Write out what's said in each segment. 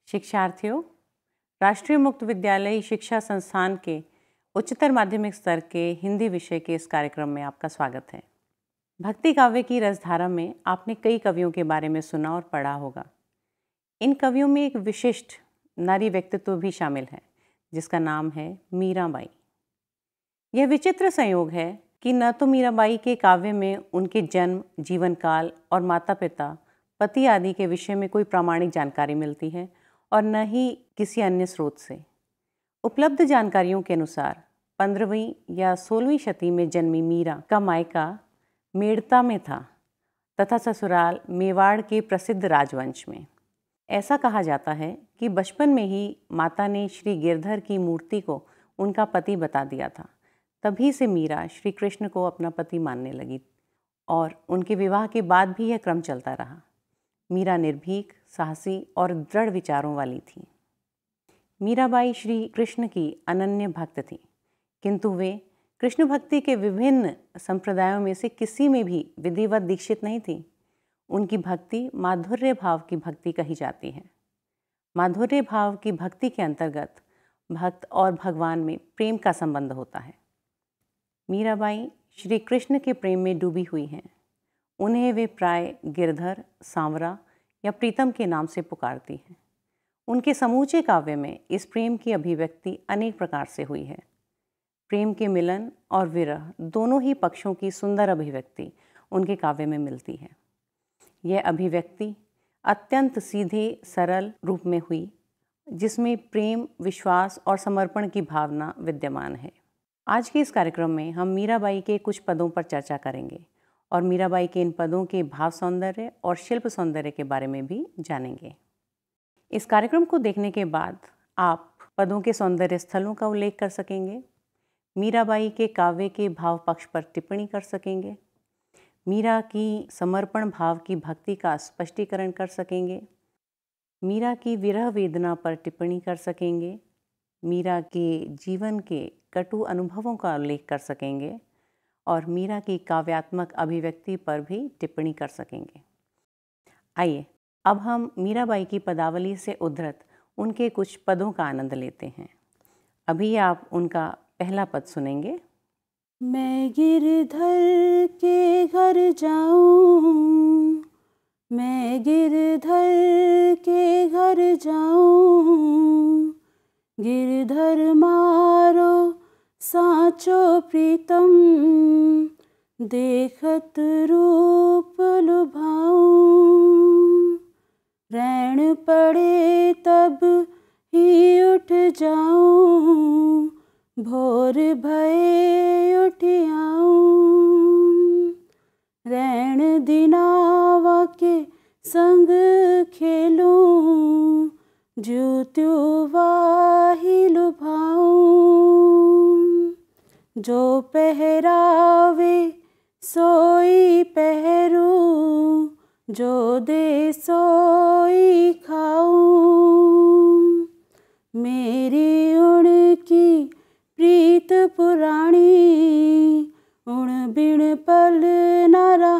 शिक्षार्थियों, राष्ट्रीय मुक्त विद्यालय शिक्षा संस्थान के उच्चतर माध्यमिक स्तर के हिंदी विषय के इस कार्यक्रम में आपका स्वागत है। भक्ति काव्य की रसधारा में आपने कई कवियों के बारे में सुना और पढ़ा होगा। इन कवियों में एक विशिष्ट नारी व्यक्तित्व भी शामिल है जिसका नाम है मीराबाई। यह विचित्र संयोग है कि न तो मीराबाई के काव्य में उनके जन्म, जीवन काल और माता पिता, पति आदि के विषय में कोई प्रामाणिक जानकारी मिलती है और न ही किसी अन्य स्रोत से। उपलब्ध जानकारियों के अनुसार 15वीं या 16वीं शती में जन्मी मीरा का मायका मेड़ता में था तथा ससुराल मेवाड़ के प्रसिद्ध राजवंश में। ऐसा कहा जाता है कि बचपन में ही माता ने श्री गिरधर की मूर्ति को उनका पति बता दिया था। तभी से मीरा श्री कृष्ण को अपना पति मानने लगी और उनके विवाह के बाद भी यह क्रम चलता रहा। मीरा निर्भीक, साहसी और दृढ़ विचारों वाली थी। मीराबाई श्री कृष्ण की अनन्य भक्त थी, किंतु वे कृष्ण भक्ति के विभिन्न संप्रदायों में से किसी में भी विधिवत दीक्षित नहीं थी। उनकी भक्ति माधुर्य भाव की भक्ति कही जाती है। माधुर्य भाव की भक्ति के अंतर्गत भक्त और भगवान में प्रेम का संबंध होता है। मीराबाई श्री कृष्ण के प्रेम में डूबी हुई हैं। उन्हें वे प्राय गिरधर, सांवरा या प्रीतम के नाम से पुकारती हैं। उनके समूचे काव्य में इस प्रेम की अभिव्यक्ति अनेक प्रकार से हुई है। प्रेम के मिलन और विरह दोनों ही पक्षों की सुंदर अभिव्यक्ति उनके काव्य में मिलती है। यह अभिव्यक्ति अत्यंत सीधे सरल रूप में हुई, जिसमें प्रेम, विश्वास और समर्पण की भावना विद्यमान है। आज के इस कार्यक्रम में हम मीराबाई के कुछ पदों पर चर्चा करेंगे और मीराबाई के इन पदों के भाव सौंदर्य और शिल्प सौंदर्य के बारे में भी जानेंगे। इस कार्यक्रम को देखने के बाद आप पदों के सौंदर्य स्थलों का उल्लेख कर सकेंगे, मीराबाई के काव्य के भाव पक्ष पर टिप्पणी कर सकेंगे, मीरा की समर्पण भाव की भक्ति का स्पष्टीकरण कर सकेंगे, मीरा की विरह वेदना पर टिप्पणी कर सकेंगे, मीरा के जीवन के कटु अनुभवों का उल्लेख कर सकेंगे और मीरा की काव्यात्मक अभिव्यक्ति पर भी टिप्पणी कर सकेंगे। आइए अब हम मीराबाई की पदावली से उद्धृत उनके कुछ पदों का आनंद लेते हैं। अभी आप उनका पहला पद सुनेंगे। मैं गिरधर के घर जाऊं, मैं गिरधर के घर जाऊं, गिरधर मारो साचो प्रीतम, देखत रूप लुभाऊं, रैन पड़े तब ही उठ जाऊं, भोर भये उठ आऊं, रैन दिनावा के संग खेलूं, ज्यों त्यों वाही लुभाऊं, जो पहरावे सोई पहरूं, जो दे सोई खाऊं, मेरी उनकी प्रीत पुरानी, उन बिन पल न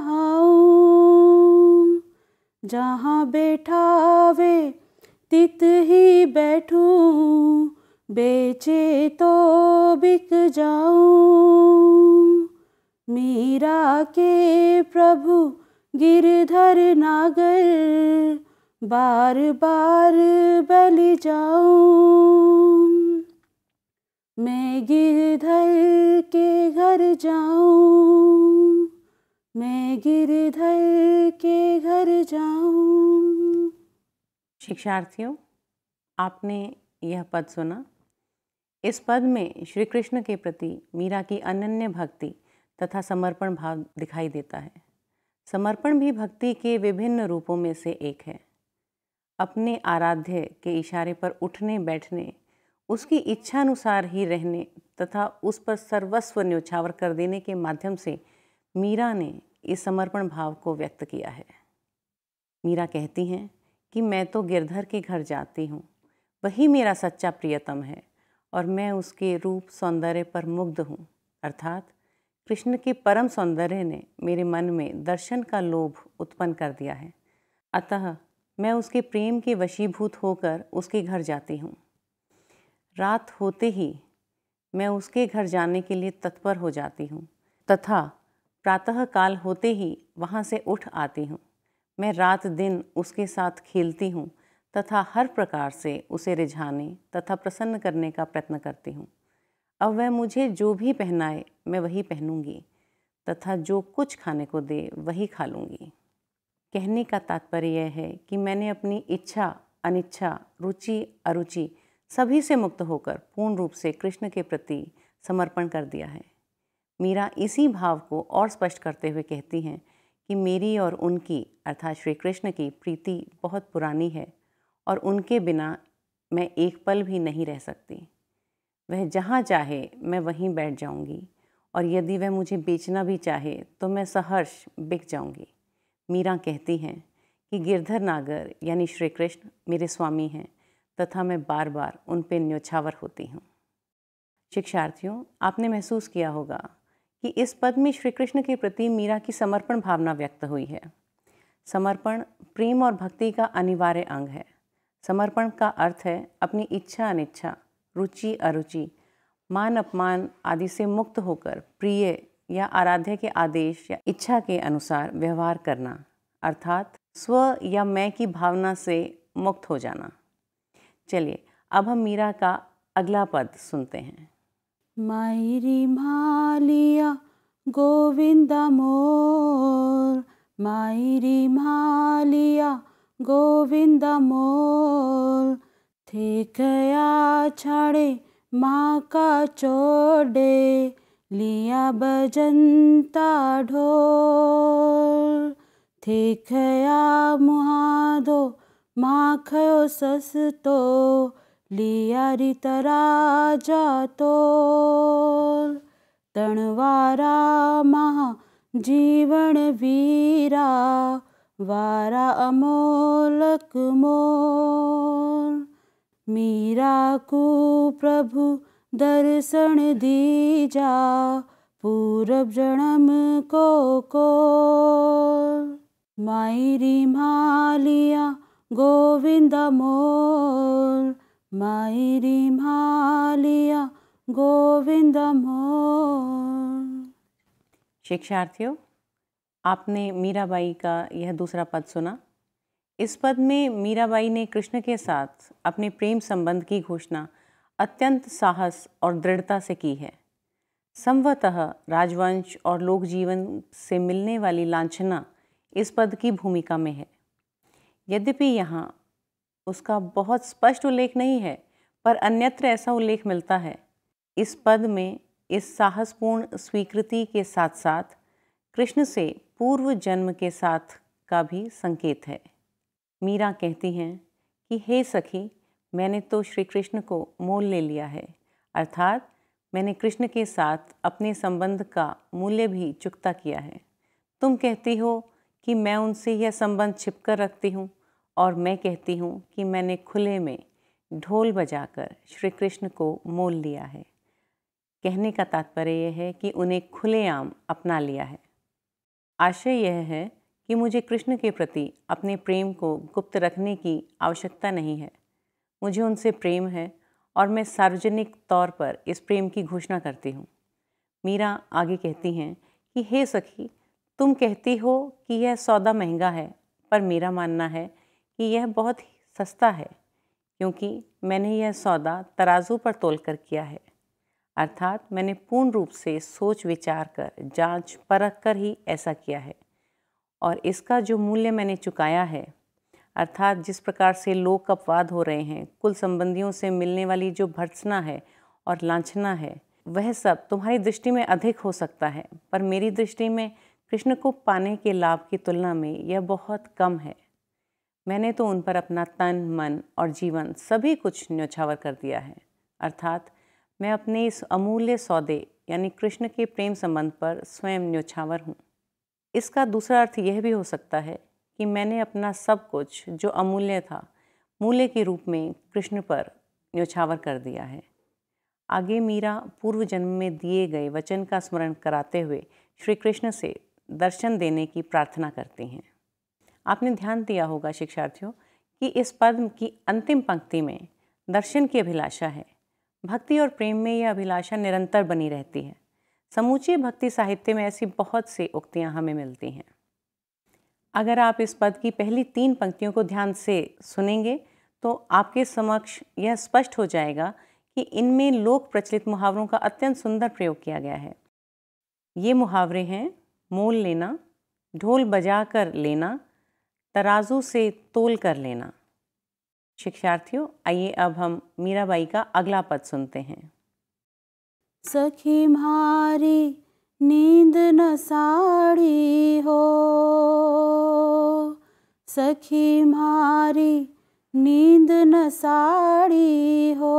रहाऊं, जहाँ बैठावे तित ही बैठूं, बेचे तो बिक जाऊं, मीरा के प्रभु गिरधर नागर, बार बार बलि जाऊं, मैं गिरधर के घर जाऊं, मैं गिरधर के घर जाऊं। शिक्षार्थियों, आपने यह पद सुना। इस पद में श्री कृष्ण के प्रति मीरा की अनन्य भक्ति तथा समर्पण भाव दिखाई देता है। समर्पण भी भक्ति के विभिन्न रूपों में से एक है। अपने आराध्य के इशारे पर उठने बैठने, उसकी इच्छानुसार ही रहने तथा उस पर सर्वस्व न्योछावर कर देने के माध्यम से मीरा ने इस समर्पण भाव को व्यक्त किया है। मीरा कहती हैं कि मैं तो गिरधर के घर जाती हूँ, वही मेरा सच्चा प्रियतम है और मैं उसके रूप सौंदर्य पर मुग्ध हूँ। अर्थात कृष्ण के परम सौंदर्य ने मेरे मन में दर्शन का लोभ उत्पन्न कर दिया है। अतः मैं उसके प्रेम के वशीभूत होकर उसके घर जाती हूँ। रात होते ही मैं उसके घर जाने के लिए तत्पर हो जाती हूँ तथा प्रातः काल होते ही वहाँ से उठ आती हूँ। मैं रात दिन उसके साथ खेलती हूँ तथा हर प्रकार से उसे रिझाने तथा प्रसन्न करने का प्रयत्न करती हूँ। अब वह मुझे जो भी पहनाए मैं वही पहनूंगी तथा जो कुछ खाने को दे वही खा लूँगी। कहने का तात्पर्य यह है कि मैंने अपनी इच्छा, अनिच्छा, रुचि, अरुचि सभी से मुक्त होकर पूर्ण रूप से कृष्ण के प्रति समर्पण कर दिया है। मीरा इसी भाव को और स्पष्ट करते हुए कहती हैं कि मेरी और उनकी अर्थात श्री कृष्ण की प्रीति बहुत पुरानी है और उनके बिना मैं एक पल भी नहीं रह सकती। वह जहाँ चाहे मैं वहीं बैठ जाऊंगी और यदि वह मुझे बेचना भी चाहे तो मैं सहर्ष बिक जाऊंगी। मीरा कहती हैं कि गिरधर नागर यानी श्री कृष्ण मेरे स्वामी हैं तथा मैं बार बार उन पर न्योछावर होती हूँ। शिक्षार्थियों, आपने महसूस किया होगा कि इस पद में श्री कृष्ण के प्रति मीरा की समर्पण भावना व्यक्त हुई है। समर्पण प्रेम और भक्ति का अनिवार्य अंग है। समर्पण का अर्थ है अपनी इच्छा, अनिच्छा, रुचि, अरुचि, मान अपमान आदि से मुक्त होकर प्रिय या आराध्य के आदेश या इच्छा के अनुसार व्यवहार करना, अर्थात स्व या मैं की भावना से मुक्त हो जाना। चलिए अब हम मीरा का अगला पद सुनते हैं। मायरी मालिया गोविंदा मोर, मायरी मालिया गोविंदा मोर, थे गया छाड़े माँ का चोडे, लिया बजंता ढोल, थे गया मुहादो माँ खयो सस्तो, लिया रितराजा तोल, तणवारा महा जीवन वीरा, वारा अमोलक मोल, मीरा को प्रभु दर्शन दीजा, पूरब जन्म को कोल, मायरी मालिया गोविंदा मोल, मायरी मालिया गोविंदा मोल। शिक्षार्थियों, आपने मीराबाई का यह दूसरा पद सुना। इस पद में मीराबाई ने कृष्ण के साथ अपने प्रेम संबंध की घोषणा अत्यंत साहस और दृढ़ता से की है। संभवतः राजवंश और लोक जीवन से मिलने वाली लांछना इस पद की भूमिका में है। यद्यपि यहाँ उसका बहुत स्पष्ट उल्लेख नहीं है, पर अन्यत्र ऐसा उल्लेख मिलता है। इस पद में इस साहसपूर्ण स्वीकृति के साथ साथ कृष्ण से पूर्व जन्म के साथ का भी संकेत है। मीरा कहती हैं कि हे सखी, मैंने तो श्री कृष्ण को मोल ले लिया है, अर्थात मैंने कृष्ण के साथ अपने संबंध का मूल्य भी चुकता किया है। तुम कहती हो कि मैं उनसे यह संबंध छिपकर रखती हूँ और मैं कहती हूँ कि मैंने खुले में ढोल बजाकर श्री कृष्ण को मोल लिया है। कहने का तात्पर्य यह है कि उन्हें खुलेआम अपना लिया है। आशय यह है कि मुझे कृष्ण के प्रति अपने प्रेम को गुप्त रखने की आवश्यकता नहीं है। मुझे उनसे प्रेम है और मैं सार्वजनिक तौर पर इस प्रेम की घोषणा करती हूँ। मीरा आगे कहती हैं कि हे सखी, तुम कहती हो कि यह सौदा महंगा है, पर मेरा मानना है कि यह बहुत ही सस्ता है, क्योंकि मैंने यह सौदा तराजू पर तोलकर किया है, अर्थात मैंने पूर्ण रूप से सोच विचार कर, जांच परख कर ही ऐसा किया है। और इसका जो मूल्य मैंने चुकाया है, अर्थात जिस प्रकार से लोक अपवाद हो रहे हैं, कुल संबंधियों से मिलने वाली जो भर्त्सना है और लांछना है, वह सब तुम्हारी दृष्टि में अधिक हो सकता है, पर मेरी दृष्टि में कृष्ण को पाने के लाभ की तुलना में यह बहुत कम है। मैंने तो उन पर अपना तन, मन और जीवन सभी कुछ न्यौछावर कर दिया है, अर्थात मैं अपने इस अमूल्य सौदे यानी कृष्ण के प्रेम संबंध पर स्वयं न्यौछावर हूँ। इसका दूसरा अर्थ यह भी हो सकता है कि मैंने अपना सब कुछ जो अमूल्य था, मूल्य के रूप में कृष्ण पर न्यौछावर कर दिया है। आगे मीरा पूर्व जन्म में दिए गए वचन का स्मरण कराते हुए श्री कृष्ण से दर्शन देने की प्रार्थना करती हैं। आपने ध्यान दिया होगा शिक्षार्थियों कि इस पद की अंतिम पंक्ति में दर्शन की अभिलाषा है। भक्ति और प्रेम में यह अभिलाषा निरंतर बनी रहती है। समूचे भक्ति साहित्य में ऐसी बहुत सी उक्तियां हमें मिलती हैं। अगर आप इस पद की पहली 3 पंक्तियों को ध्यान से सुनेंगे तो आपके समक्ष यह स्पष्ट हो जाएगा कि इनमें लोक प्रचलित मुहावरों का अत्यंत सुंदर प्रयोग किया गया है। ये मुहावरे हैं: मोल लेना, ढोल बजा कर लेना, तराजू से तोल कर लेना। शिक्षार्थियों, आइए अब हम मीराबाई का अगला पद सुनते हैं। सखी म्हारी नींद न साड़ी हो, सखी म्हारी नींद न साड़ी हो,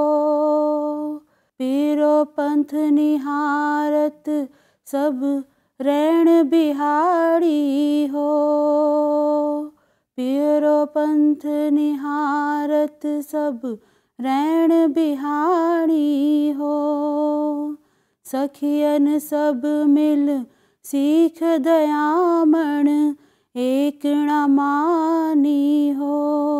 पीरो पंथ निहारत सब रैण बिहारी हो, पीरो पंथ निहारत सब रैण बिहारी हो, सखियन सब मिल सीख दयामण एक न मानी हो,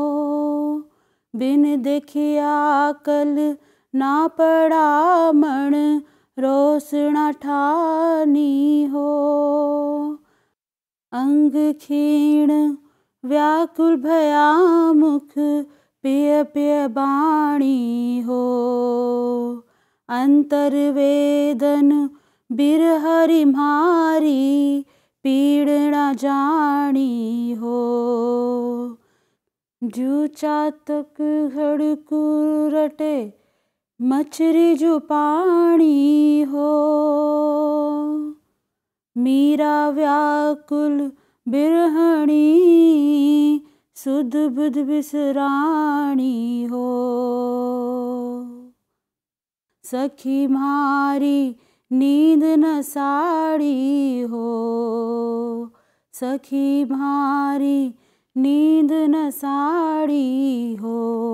बिन देखिया कल ना पड़ा मण रोस न ठानी हो, अंग क्षीण व्याकुल भया मुख पिय पिय बाणी हो, अंतर वेदन बिरहरि म्हारी पीड़ न जानी हो, जू चातक घड़कुर रटे मछरी जू पानी हो, मीरा व्याकुल बिरहणी सुध बुध बिसराणी हो, सखी म्हारी नींद न साड़ी हो, सखी म्हारी नींद न साड़ी हो।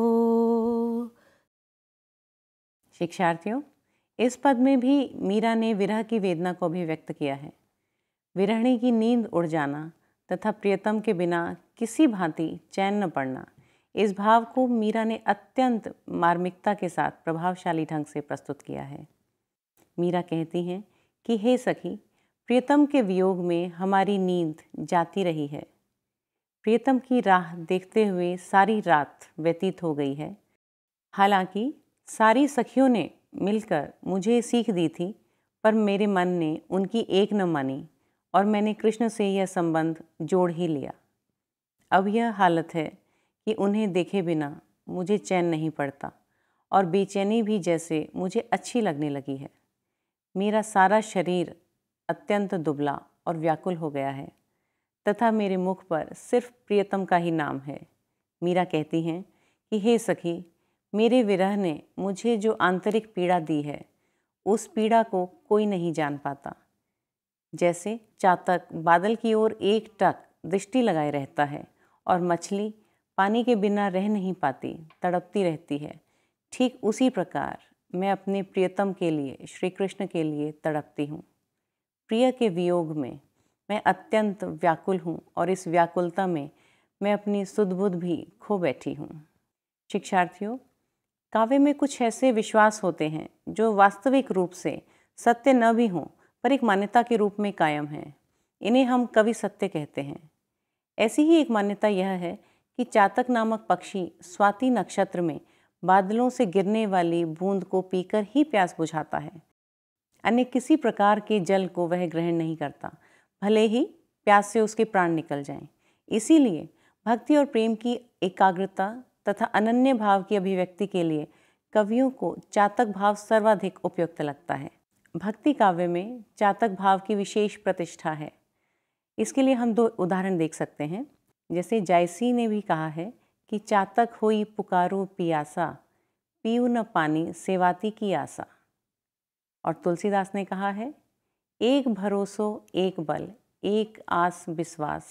शिक्षार्थियों, इस पद में भी मीरा ने विरह की वेदना को भी व्यक्त किया है। विरहणी की नींद उड़ जाना तथा प्रियतम के बिना किसी भांति चैन न पड़ना, इस भाव को मीरा ने अत्यंत मार्मिकता के साथ प्रभावशाली ढंग से प्रस्तुत किया है। मीरा कहती हैं कि हे सखी, प्रियतम के वियोग में हमारी नींद जाती रही है। प्रियतम की राह देखते हुए सारी रात व्यतीत हो गई है। हालांकि सारी सखियों ने मिलकर मुझे सीख दी थी, पर मेरे मन ने उनकी एक न मानी और मैंने कृष्ण से यह संबंध जोड़ ही लिया। अब यह हालत है कि उन्हें देखे बिना मुझे चैन नहीं पड़ता और बेचैनी भी जैसे मुझे अच्छी लगने लगी है। मेरा सारा शरीर अत्यंत दुबला और व्याकुल हो गया है तथा मेरे मुख पर सिर्फ प्रियतम का ही नाम है। मीरा कहती हैं कि हे सखी, मेरे विरह ने मुझे जो आंतरिक पीड़ा दी है, उस पीड़ा को कोई नहीं जान पाता। जैसे चातक बादल की ओर एक टक दृष्टि लगाए रहता है और मछली पानी के बिना रह नहीं पाती, तड़पती रहती है, ठीक उसी प्रकार मैं अपने प्रियतम के लिए, श्री कृष्ण के लिए तड़पती हूँ। प्रिय के वियोग में मैं अत्यंत व्याकुल हूँ और इस व्याकुलता में मैं अपनी सुध-बुध भी खो बैठी हूँ। शिक्षार्थियों, काव्य में कुछ ऐसे विश्वास होते हैं जो वास्तविक रूप से सत्य न भी हों पर एक मान्यता के रूप में कायम हैं। इन्हें हम कवि सत्य कहते हैं। ऐसी ही एक मान्यता यह है कि चातक नामक पक्षी स्वाति नक्षत्र में बादलों से गिरने वाली बूंद को पीकर ही प्यास बुझाता है। अन्य किसी प्रकार के जल को वह ग्रहण नहीं करता, भले ही प्यास से उसके प्राण निकल जाएं। इसीलिए भक्ति और प्रेम की एकाग्रता तथा अनन्य भाव की अभिव्यक्ति के लिए कवियों को चातक भाव सर्वाधिक उपयुक्त लगता है। भक्ति काव्य में चातक भाव की विशेष प्रतिष्ठा है। इसके लिए हम 2 उदाहरण देख सकते हैं। जैसे जायसी ने भी कहा है कि चातक होई पुकारो पियासा, पीऊ न पानी सेवाती की आशा। और तुलसीदास ने कहा है, एक भरोसो एक बल, एक आस विश्वास,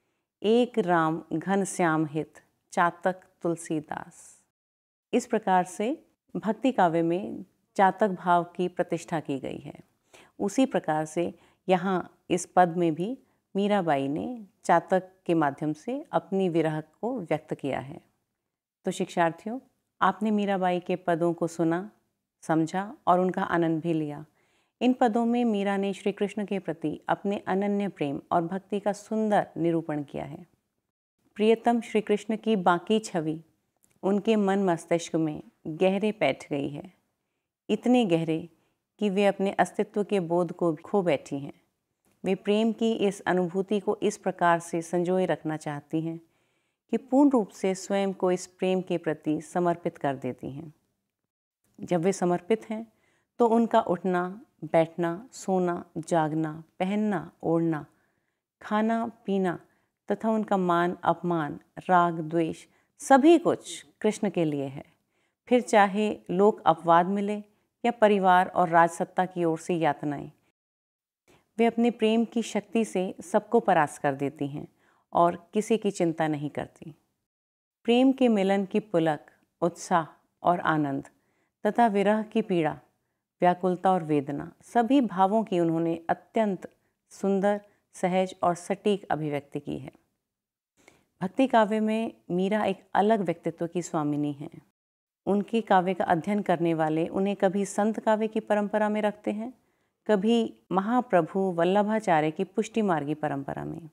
एक राम घन श्याम हित, चातक तुलसीदास। इस प्रकार से भक्ति काव्य में चातक भाव की प्रतिष्ठा की गई है। उसी प्रकार से यहाँ इस पद में भी मीराबाई ने चातक के माध्यम से अपनी विरह को व्यक्त किया है। तो शिक्षार्थियों, आपने मीराबाई के पदों को सुना, समझा और उनका आनंद भी लिया। इन पदों में मीरा ने श्री कृष्ण के प्रति अपने अनन्य प्रेम और भक्ति का सुंदर निरूपण किया है। प्रियतम श्री कृष्ण की बाकी छवि उनके मन मस्तिष्क में गहरे बैठ गई है, इतने गहरे कि वे अपने अस्तित्व के बोध को खो बैठी हैं। वे प्रेम की इस अनुभूति को इस प्रकार से संजोए रखना चाहती हैं कि पूर्ण रूप से स्वयं को इस प्रेम के प्रति समर्पित कर देती हैं। जब वे समर्पित हैं तो उनका उठना, बैठना, सोना, जागना, पहनना, ओढ़ना, खाना, पीना तथा उनका मान, अपमान, राग, द्वेष सभी कुछ कृष्ण के लिए है। फिर चाहे लोक अपवाद मिले या परिवार और राजसत्ता की ओर से यातनाएं, वे अपने प्रेम की शक्ति से सबको परास्त कर देती हैं और किसी की चिंता नहीं करती। प्रेम के मिलन की पुलक, उत्साह और आनंद तथा विरह की पीड़ा, व्याकुलता और वेदना, सभी भावों की उन्होंने अत्यंत सुंदर, सहज और सटीक अभिव्यक्ति की है। भक्ति काव्य में मीरा एक अलग व्यक्तित्व की स्वामिनी हैं। उनके काव्य का अध्ययन करने वाले उन्हें कभी संत काव्य की परंपरा में रखते हैं, कभी महाप्रभु वल्लभाचार्य की पुष्टि मार्गी परंपरा में।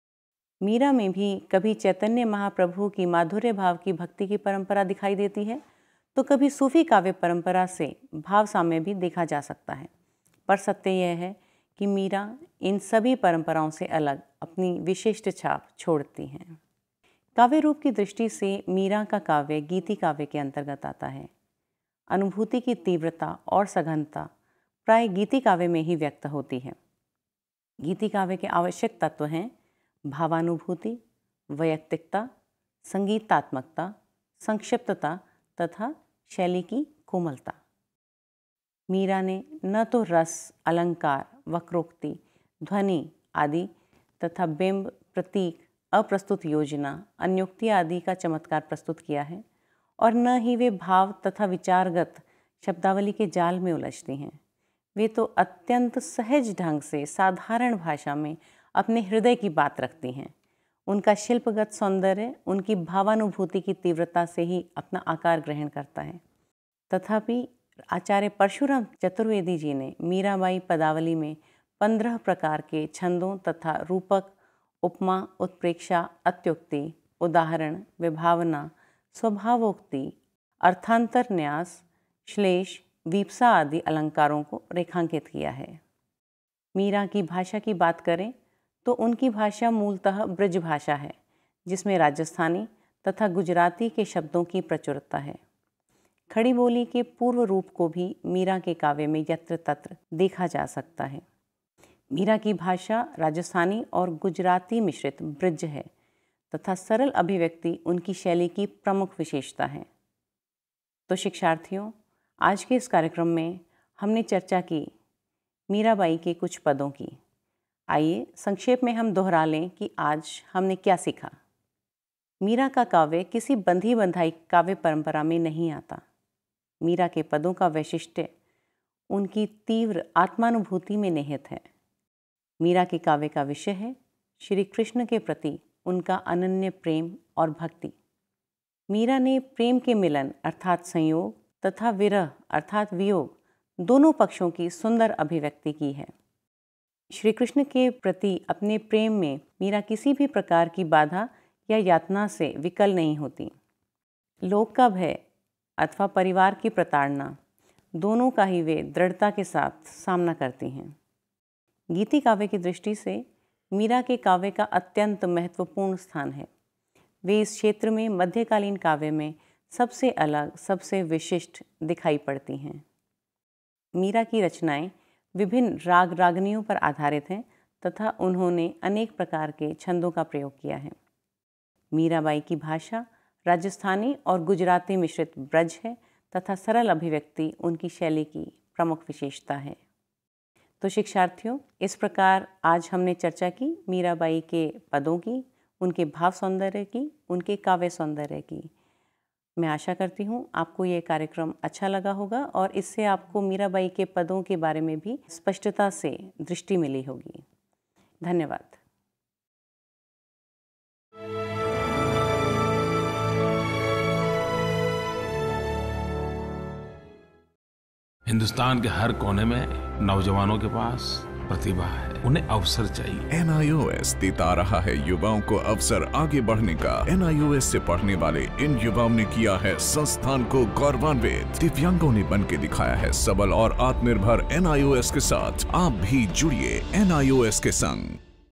मीरा में भी कभी चैतन्य महाप्रभु की माधुर्य भाव की भक्ति की परंपरा दिखाई देती है, तो कभी सूफी काव्य परंपरा से भाव साम्य भी देखा जा सकता है। पर सत्य यह है कि मीरा इन सभी परंपराओं से अलग अपनी विशिष्ट छाप छोड़ती हैं। काव्य रूप की दृष्टि से मीरा का काव्य गीति काव्य के अंतर्गत आता है। अनुभूति की तीव्रता और सघनता प्राय गीति काव्य में ही व्यक्त होती है। गीति काव्य के आवश्यक तत्व हैं भावानुभूति, वैयक्तिकता, संगीतात्मकता, संक्षिप्तता तथा शैली की कोमलता। मीरा ने न तो रस, अलंकार, वक्रोक्ति, ध्वनि आदि तथा बिंब, प्रतीक, अप्रस्तुत योजना, अन्योक्ति आदि का चमत्कार प्रस्तुत किया है और न ही वे भाव तथा विचारगत शब्दावली के जाल में उलझती हैं। वे तो अत्यंत सहज ढंग से साधारण भाषा में अपने हृदय की बात रखती हैं। उनका शिल्पगत सौंदर्य उनकी भावानुभूति की तीव्रता से ही अपना आकार ग्रहण करता है। तथापि आचार्य परशुराम चतुर्वेदी जी ने मीराबाई पदावली में 15 प्रकार के छंदों तथा रूपक, उपमा, उत्प्रेक्षा, अत्युक्ति, उदाहरण, विभावना, स्वभावोक्ति, अर्थांतर न्यास, श्लेष, वीप्सा आदि अलंकारों को रेखांकित किया है। मीरा की भाषा की बात करें तो उनकी भाषा मूलतः ब्रज भाषा है, जिसमें राजस्थानी तथा गुजराती के शब्दों की प्रचुरता है। खड़ी बोली के पूर्व रूप को भी मीरा के काव्य में यत्र तत्र देखा जा सकता है। मीरा की भाषा राजस्थानी और गुजराती मिश्रित ब्रज है तथा सरल अभिव्यक्ति उनकी शैली की प्रमुख विशेषता है। तो शिक्षार्थियों, आज के इस कार्यक्रम में हमने चर्चा की मीराबाई के कुछ पदों की। आइए संक्षेप में हम दोहरा लें कि आज हमने क्या सीखा। मीरा का काव्य किसी बंधी बंधाई काव्य परंपरा में नहीं आता। मीरा के पदों का वैशिष्ट्य उनकी तीव्र आत्मानुभूति में निहित है। मीरा के काव्य का विषय है श्री कृष्ण के प्रति उनका अनन्य प्रेम और भक्ति। मीरा ने प्रेम के मिलन अर्थात संयोग तथा विरह अर्थात वियोग दोनों पक्षों की सुंदर अभिव्यक्ति की है। श्री कृष्ण के प्रति अपने प्रेम में मीरा किसी भी प्रकार की बाधा या यातना से विकल नहीं होती। लोक का भय अथवा परिवार की प्रताड़ना दोनों का ही वे दृढ़ता के साथ सामना करती हैं। गीति काव्य की दृष्टि से मीरा के काव्य का अत्यंत महत्वपूर्ण स्थान है। वे इस क्षेत्र में मध्यकालीन काव्य में सबसे अलग, सबसे विशिष्ट दिखाई पड़ती हैं। मीरा की रचनाएं विभिन्न राग रागनियों पर आधारित हैं तथा उन्होंने अनेक प्रकार के छंदों का प्रयोग किया है। मीराबाई की भाषा राजस्थानी और गुजराती मिश्रित ब्रज है तथा सरल अभिव्यक्ति उनकी शैली की प्रमुख विशेषता है। तो शिक्षार्थियों, इस प्रकार आज हमने चर्चा की मीराबाई के पदों की, उनके भाव सौंदर्य की, उनके काव्य सौंदर्य की। मैं आशा करती हूँ आपको ये कार्यक्रम अच्छा लगा होगा और इससे आपको मीराबाई के पदों के बारे में भी स्पष्टता से दृष्टि मिली होगी। धन्यवाद। हिंदुस्तान के हर कोने में नौजवानों के पास प्रतिभा है, उन्हें अवसर चाहिए। NIOS देता रहा है युवाओं को अवसर आगे बढ़ने का। NIOS से पढ़ने वाले इन युवाओं ने किया है संस्थान को गौरवान्वित। दिव्यांगों ने बन के दिखाया है सबल और आत्मनिर्भर। NIOS के साथ आप भी जुड़िए NIOS के संग।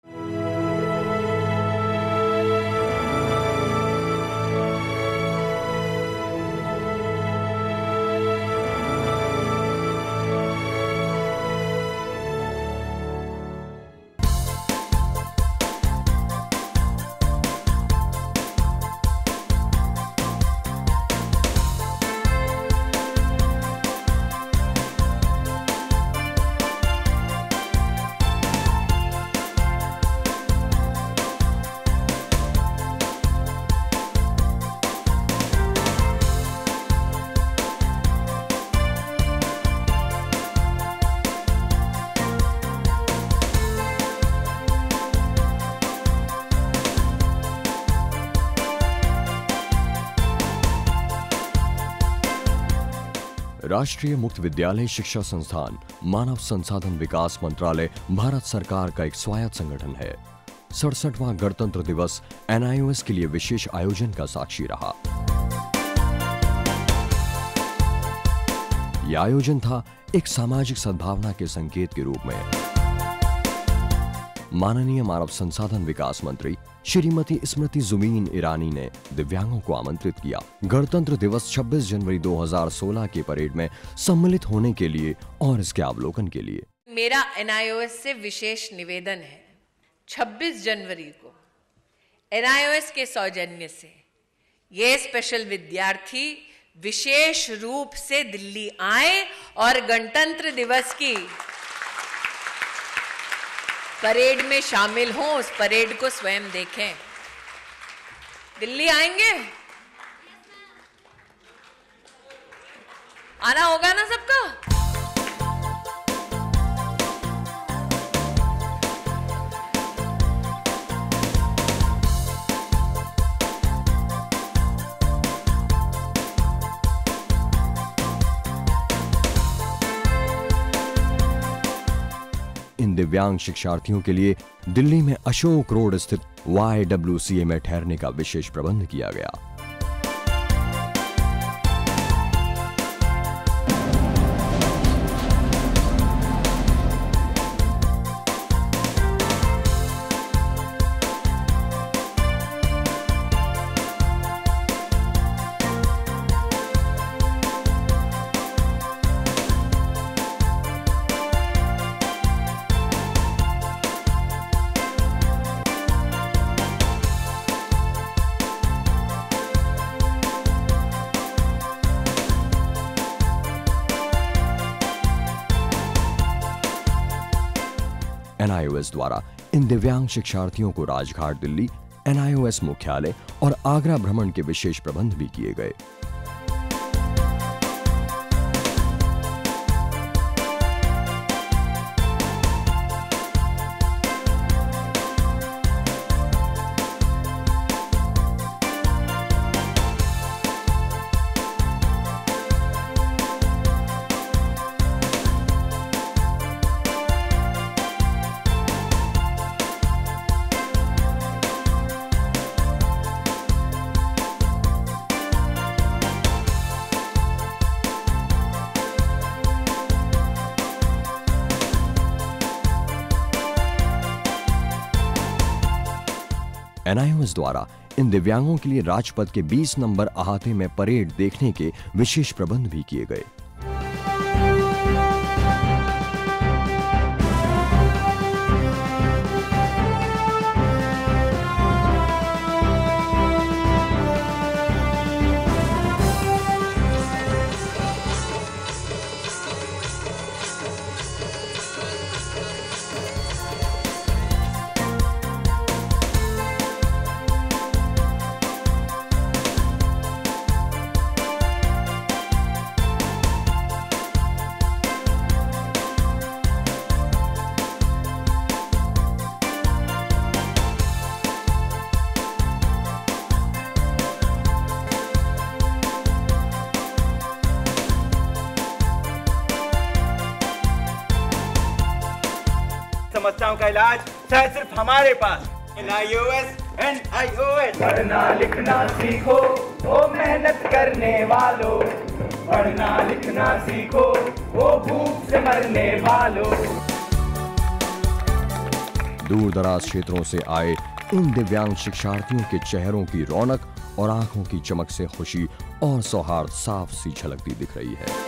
राष्ट्रीय मुक्त विद्यालय शिक्षा संस्थान मानव संसाधन विकास मंत्रालय भारत सरकार का एक स्वायत्त संगठन है। 67वां गणतंत्र दिवस NIOS के लिए विशेष आयोजन का साक्षी रहा। यह आयोजन था एक सामाजिक सद्भावना के संकेत के रूप में। माननीय मानव संसाधन विकास मंत्री श्रीमती स्मृति जुबीन ईरानी ने दिव्यांगों को आमंत्रित किया गणतंत्र दिवस 26 जनवरी 2016 के परेड में सम्मिलित होने के लिए और इसके अवलोकन के लिए। मेरा NIOS से विशेष निवेदन है, 26 जनवरी को NIOS के सौजन्य से ये स्पेशल विद्यार्थी विशेष रूप से दिल्ली आए और गणतंत्र दिवस की परेड में शामिल हों, उस परेड को स्वयं देखें। दिल्ली आएंगे? आना होगा ना सबका? इन दिव्यांग शिक्षार्थियों के लिए दिल्ली में अशोक रोड स्थित YWCA में ठहरने का विशेष प्रबंध किया गया। NIOS द्वारा इन दिव्यांग शिक्षार्थियों को राजघाट दिल्ली, NIOS मुख्यालय और आगरा भ्रमण के विशेष प्रबंध भी किए गए। NIOS द्वारा इन दिव्यांगों के लिए राजपथ के 20 नंबर अहाते में परेड देखने के विशेष प्रबंध भी किए गए। समस्याओं का इलाज शायद सिर्फ हमारे पास। NIOS NIOS। पढ़ना लिखना सीखो वो मेहनत करने वालों, पढ़ना लिखना सीखो वो भूख से मरने वालों। दूर दराज क्षेत्रों से आए इन दिव्यांग शिक्षार्थियों के चेहरों की रौनक और आंखों की चमक से खुशी और सौहार्द साफ सी झलकती दिख रही है।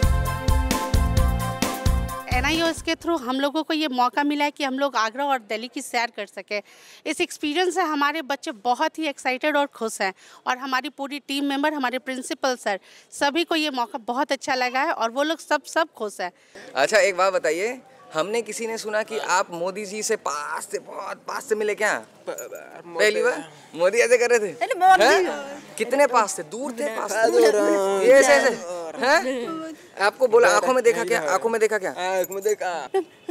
NIOS के थ्रू हम लोगों को ये मौका मिला है कि हम लोग आगरा और दिल्ली की सैर कर सके। इस एक्सपीरियंस से हमारे बच्चे बहुत ही एक्साइटेड और खुश हैं और हमारी पूरी टीम मेंबर, हमारे प्रिंसिपल सर, सभी को ये मौका बहुत अच्छा लगा है और वो लोग सब खुश हैं। अच्छा, एक बात बताइए, हमने किसी ने सुना कि आप मोदी जी से बहुत पास से मिले क्या? पहली बार मोदी ऐसे कर रहे थे? कितने पास थे? दूर थे? पास थे? ये ऐसे हैं? आपको बोला आंखों में देखा क्या? आंखों में देखा क्या? आंखों में देखा।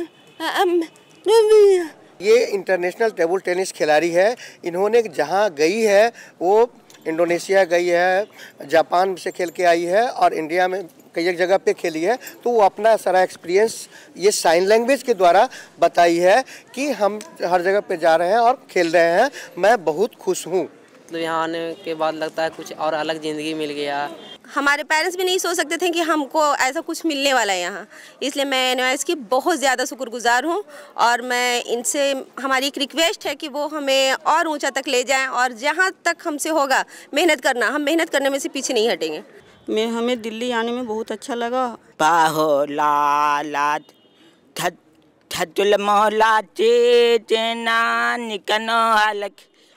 ये इंटरनेशनल टेबल टेनिस खिलाड़ी है। इन्होंने जहाँ गई है वो इंडोनेशिया गई है, जापान से खेल के आई है और इंडिया में कई एक जगह पे खेली है। तो वो अपना सारा एक्सपीरियंस ये साइन लैंग्वेज के द्वारा बताई है कि हम हर जगह पे जा रहे हैं और खेल रहे हैं। मैं बहुत खुश हूँ। तो यहाँ आने के बाद लगता है कुछ और अलग ज़िंदगी मिल गया। हमारे पेरेंट्स भी नहीं सोच सकते थे कि हमको ऐसा कुछ मिलने वाला है यहाँ, इसलिए मैं NIOS की बहुत ज़्यादा शुक्रगुजार हूँ और मैं इनसे हमारी एक रिक्वेस्ट है कि वो हमें और ऊंचा तक ले जाएं और जहाँ तक हमसे होगा मेहनत करना, हम मेहनत करने में से पीछे नहीं हटेंगे। हमें दिल्ली आने में बहुत अच्छा लगा। पाहो लाला थतुल मोहला चेना निकनो हालक।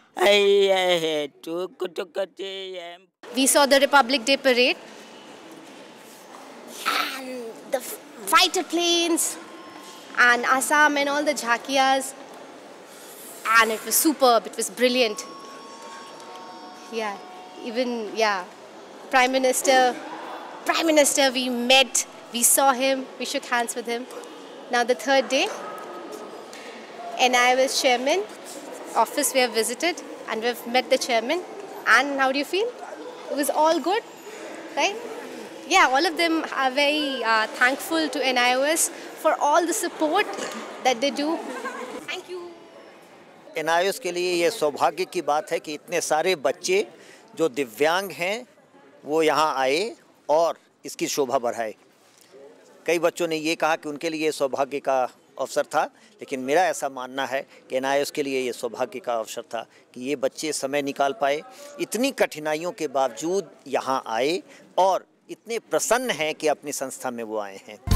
We saw the Republic Day parade and the fighter planes and Assam and all the jhakias, and it was superb, it was brilliant. Yeah, even Prime Minister we met, we saw him, we shook hands with him. Now the third day, NIOS chairman office we have visited and we've met the chairman. And how do you feel? It was all good, right? Yeah, all of them are very thankful to NIOS for all the support that they do. Thank you. NIOS के लिए ये सौभाग्य की बात है कि इतने सारे बच्चे जो दिव्यांग हैं वो यहाँ आए और इसकी शोभा बढ़ाए। कई बच्चों ने ये कहा कि उनके लिए ये सौभाग्य का अवसर था, लेकिन मेरा ऐसा मानना है कि NIOS के लिए ये सौभाग्य का अवसर था कि ये बच्चे समय निकाल पाए, इतनी कठिनाइयों के बावजूद यहाँ आए और इतने प्रसन्न हैं कि अपनी संस्था में वो आए हैं।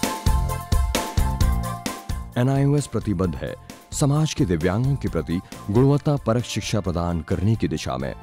NIOS प्रतिबद्ध है समाज के दिव्यांगों के प्रति गुणवत्ता परक शिक्षा प्रदान करने की दिशा में।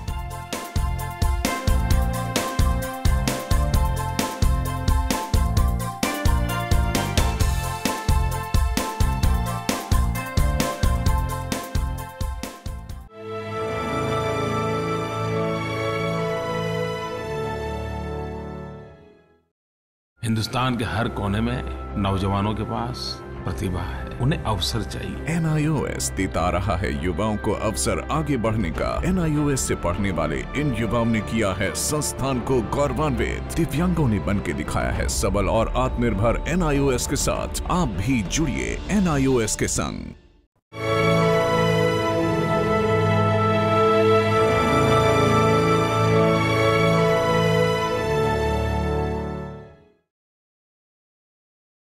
हिंदुस्तान के हर कोने में नौजवानों के पास प्रतिभा है, उन्हें अवसर चाहिए। NIOS देता रहा है युवाओं को अवसर आगे बढ़ने का। NIOS से पढ़ने वाले इन युवाओं ने किया है संस्थान को गौरवान्वित। दिव्यांगों ने बन के दिखाया है सबल और आत्मनिर्भर। NIOS के साथ आप भी जुड़िए NIOS के संग।